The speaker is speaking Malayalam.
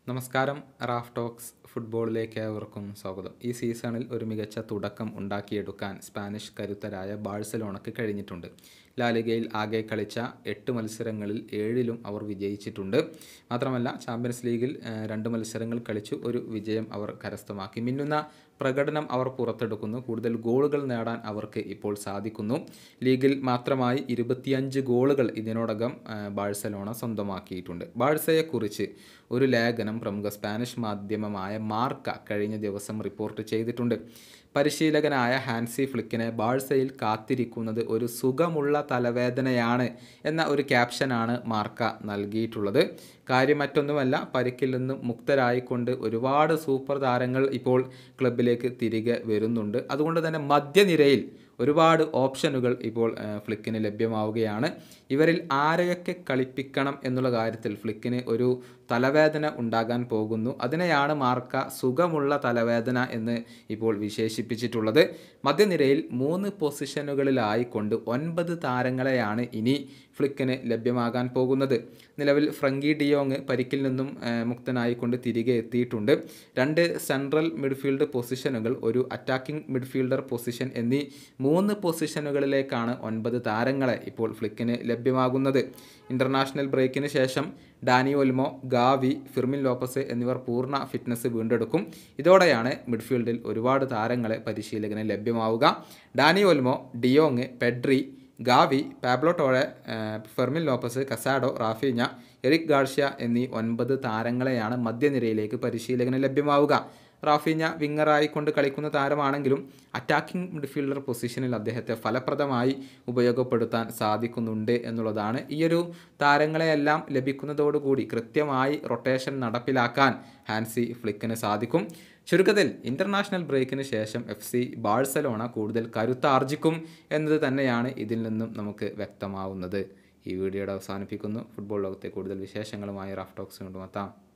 നമസ്കാരം. റാഫ് ടോക്സ് ഫുട്ബോളിലേക്ക് ഏവർക്കും സ്വാഗതം. ഈ സീസണിൽ ഒരു മികച്ച തുടക്കം ഉണ്ടാക്കിയെടുക്കാൻ സ്പാനിഷ് കരുത്തരായ ബാഴ്സലോണയ്ക്ക് കഴിഞ്ഞിട്ടുണ്ട്. ലാലിഗയിൽ ആകെ കളിച്ച 8 മത്സരങ്ങളിൽ 7ലും അവർ വിജയിച്ചിട്ടുണ്ട്. മാത്രമല്ല ചാമ്പ്യൻസ് ലീഗിൽ 2 മത്സരങ്ങൾ കളിച്ചു ഒരു വിജയം അവർ കരസ്ഥമാക്കി. മിന്നുന്ന പ്രകടനം അവർ പുറത്തെടുക്കുന്നു. കൂടുതൽ ഗോളുകൾ നേടാൻ അവർക്ക് ഇപ്പോൾ സാധിക്കുന്നു. ലീഗിൽ മാത്രമായി 25 ഗോളുകൾ ഇതിനോടകം ബാഴ്സലോണ സ്വന്തമാക്കിയിട്ടുണ്ട്. ബാഴ്സയെക്കുറിച്ച് ഒരു ലേഖനം പ്രമുഖ സ്പാനിഷ് മാധ്യമമായ മാർക്ക കഴിഞ്ഞ ദിവസം റിപ്പോർട്ട് ചെയ്തിട്ടുണ്ട്. പരിശീലകനായ ഹാൻസി ഫ്ലിക്കിനെ ബാഴ്സയിൽ കാത്തിരിക്കുന്നത് ഒരു സുഖമുള്ള തലവേദനയാണ് എന്ന ഒരു ക്യാപ്ഷനാണ് മാർക്ക നൽകിയിട്ടുള്ളത്. കാര്യം മറ്റൊന്നുമല്ല, പരിക്കിൽ നിന്നും മുക്തരായിക്കൊണ്ട് ഒരുപാട് സൂപ്പർ താരങ്ങൾ ഇപ്പോൾ ക്ലബിലേക്ക് തിരികെ വരുന്നുണ്ട്. അതുകൊണ്ട് തന്നെ മധ്യനിരയിൽ ഒരുപാട് ഓപ്ഷനുകൾ ഇപ്പോൾ ഫ്ലിക്കിന് ലഭ്യമാവുകയാണ്. ഇവരിൽ ആരെയൊക്കെ കളിപ്പിക്കണം എന്നുള്ള കാര്യത്തിൽ ഫ്ലിക്കിന് ഒരു തലവേദന ഉണ്ടാകാൻ പോകുന്നു. അതിനെയാണ് മാർക്ക സുഖമുള്ള തലവേദന എന്ന് ഇപ്പോൾ വിശേഷിപ്പിച്ചിട്ടുള്ളത്. മധ്യനിരയിൽ 3 പൊസിഷനുകളിലായിക്കൊണ്ട് 9 താരങ്ങളെയാണ് ഇനി ഫ്ലിക്കിന് ലഭ്യമാകാൻ പോകുന്നത്. നിലവിൽ ഫ്രങ്കി ഡിയോങ് പരിക്കിൽ നിന്നും മുക്തനായിക്കൊണ്ട് തിരികെ എത്തിയിട്ടുണ്ട്. 2 സെൻട്രൽ മിഡ്ഫീൽഡ് പൊസിഷനുകൾ, ഒരു അറ്റാക്കിംഗ് മിഡ്ഫീൽഡർ പൊസിഷൻ എന്നീ 3 പൊസിഷനുകളിലേക്കാണ് 9 താരങ്ങളെ ഇപ്പോൾ ഫ്ലിക്കിന് ലഭ്യമാകുന്നത്. ഇൻ്റർനാഷണൽ ബ്രേക്കിന് ശേഷം Dani Olmo, Gavi, Fermin Lopez എന്നിവർ പൂർണ്ണ ഫിറ്റ്നസ് വീണ്ടെടുക്കും. ഇതോടെയാണ് മിഡ്ഫീൽഡിൽ ഒരുപാട് താരങ്ങളെ പരിശീലകന് ലഭ്യമാവുക. Dani Olmo, de Jong, Pedri, Gavi, Pablo Torre, Fermin Lopez, Casado, Raphinha, Eric Garcia എന്നീ 9 താരങ്ങളെയാണ് മധ്യനിരയിലേക്ക് പരിശീലകന് ലഭ്യമാവുക. റാഫീഞ്ഞ വിങ്ങറായിക്കൊണ്ട് കളിക്കുന്ന താരമാണെങ്കിലും അറ്റാക്കിംഗ് മിഡ്ഫീൽഡർ പൊസിഷനിൽ അദ്ദേഹത്തെ ഫലപ്രദമായി ഉപയോഗപ്പെടുത്താൻ സാധിക്കുന്നുണ്ട് എന്നുള്ളതാണ്. ഈയൊരു താരങ്ങളെയെല്ലാം ലഭിക്കുന്നതോടുകൂടി കൃത്യമായി റൊട്ടേഷൻ നടപ്പിലാക്കാൻ ഹാൻസി ഫ്ലിക്കിന് സാധിക്കും. ചുരുക്കത്തിൽ ഇൻ്റർനാഷണൽ ബ്രേക്കിന് ശേഷം FC ബാഴ്സലോണ കൂടുതൽ കരുത്താർജിക്കും എന്നത് തന്നെയാണ് ഇതിൽ നിന്നും നമുക്ക് വ്യക്തമാവുന്നത്. ഈ വീഡിയോയുടെ അവസാനിപ്പിക്കുന്നു. ഫുട്ബോൾ ലോകത്തെ കൂടുതൽ വിശേഷങ്ങളുമായി റാഫ് ടോക്സ് കൊണ്ടുമെത്താം.